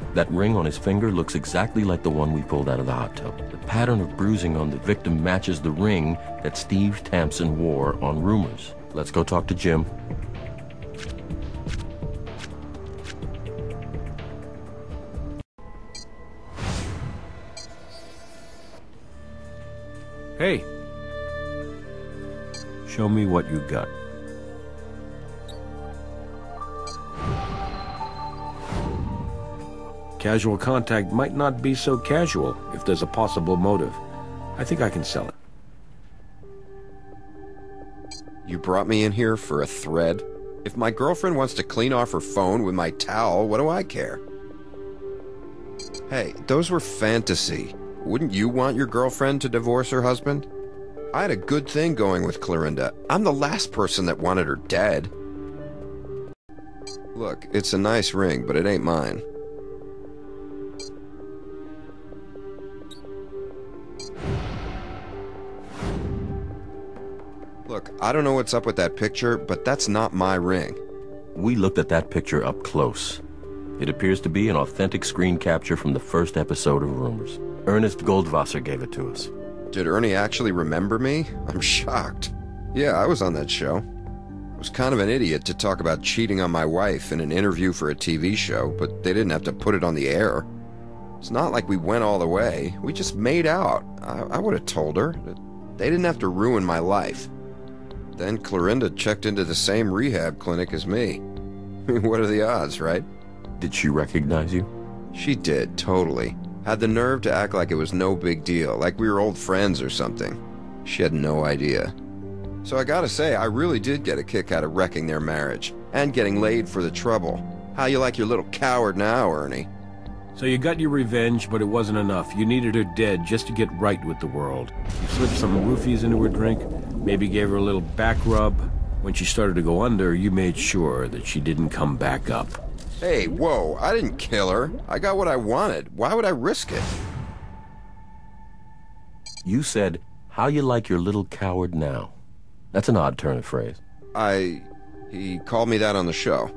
That ring on his finger looks exactly like the one we pulled out of the hot tub. The pattern of bruising on the victim matches the ring that Steve Tampson wore on Rumors. Let's go talk to Jim. Hey. Show me what you got. Casual contact might not be so casual if there's a possible motive. I think I can sell it. You brought me in here for a thread? If my girlfriend wants to clean off her phone with my towel, what do I care? Hey, those were fantasy. Wouldn't you want your girlfriend to divorce her husband? I had a good thing going with Clorinda. I'm the last person that wanted her dead. Look, it's a nice ring, but it ain't mine. Look, I don't know what's up with that picture, but that's not my ring. We looked at that picture up close. It appears to be an authentic screen capture from the first episode of Rumors. Ernest Goldwasser gave it to us. Did Ernie actually remember me? I'm shocked. Yeah, I was on that show. I was kind of an idiot to talk about cheating on my wife in an interview for a TV show, but they didn't have to put it on the air. It's not like we went all the way. We just made out. I would have told her. They didn't have to ruin my life. Then Clorinda checked into the same rehab clinic as me. I mean, what are the odds, right? Did she recognize you? She did, totally. Had the nerve to act like it was no big deal, like we were old friends or something. She had no idea. So I gotta say, I really did get a kick out of wrecking their marriage, and getting laid for the trouble. How you like your little coward now, Ernie? So you got your revenge, but it wasn't enough. You needed her dead just to get right with the world. You slipped some roofies into her drink, maybe gave her a little back rub. When she started to go under, you made sure that she didn't come back up. Hey, whoa, I didn't kill her. I got what I wanted. Why would I risk it? You said, how you like your little coward now. That's an odd turn of phrase. He called me that on the show.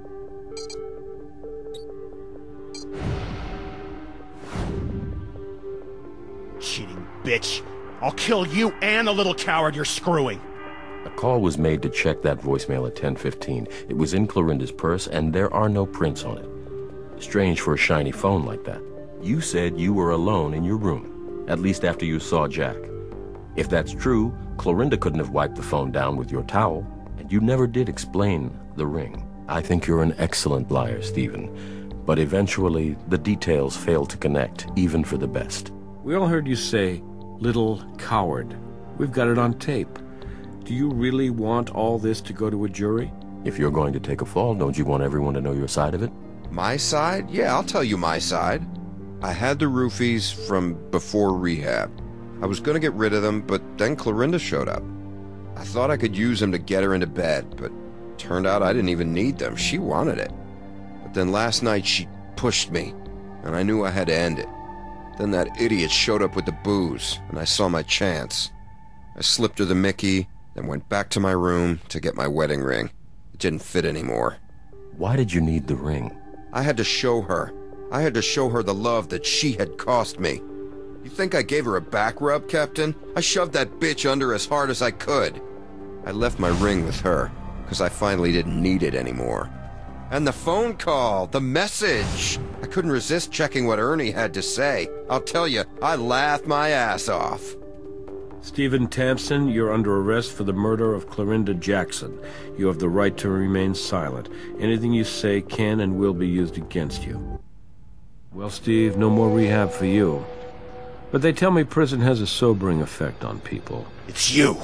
Cheating bitch. I'll kill you and the little coward you're screwing. A call was made to check that voicemail at 10:15. It was in Clorinda's purse, and there are no prints on it. Strange for a shiny phone like that. You said you were alone in your room, at least after you saw Jack. If that's true, Clorinda couldn't have wiped the phone down with your towel, and you never did explain the ring. I think you're an excellent liar, Stephen, but eventually the details fail to connect, even for the best. We all heard you say, little coward. We've got it on tape. Do you really want all this to go to a jury? If you're going to take a fall, don't you want everyone to know your side of it? My side? Yeah, I'll tell you my side. I had the roofies from before rehab. I was going to get rid of them, but then Clorinda showed up. I thought I could use them to get her into bed, but turned out I didn't even need them. She wanted it. But then last night she pushed me, and I knew I had to end it. Then that idiot showed up with the booze, and I saw my chance. I slipped her the Mickey, then went back to my room to get my wedding ring. It didn't fit anymore. Why did you need the ring? I had to show her. I had to show her the love that she had cost me. You think I gave her a back rub, Captain? I shoved that bitch under as hard as I could. I left my ring with her, because I finally didn't need it anymore. And the phone call, the message. I couldn't resist checking what Ernie had to say. I'll tell you, I laughed my ass off. Stephen Tampson, you're under arrest for the murder of Clorinda Jackson. You have the right to remain silent. Anything you say can and will be used against you. Well, Steve, no more rehab for you. But they tell me prison has a sobering effect on people. It's you.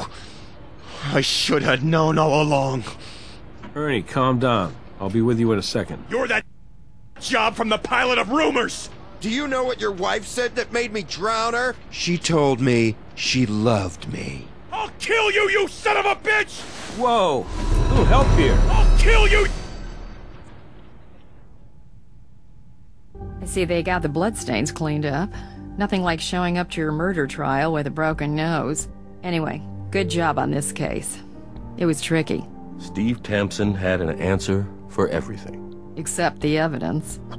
I should have known all along. Ernie, calm down. I'll be with you in a second. You're that job from the pilot of Rumors! Do you know what your wife said that made me drown her? She told me she loved me. I'll kill you, you son of a bitch! Whoa! A little help here. I'll kill you! I see they got the bloodstains cleaned up. Nothing like showing up to your murder trial with a broken nose. Anyway, good job on this case. It was tricky. Steve Tampson had an answer for everything. Except the evidence.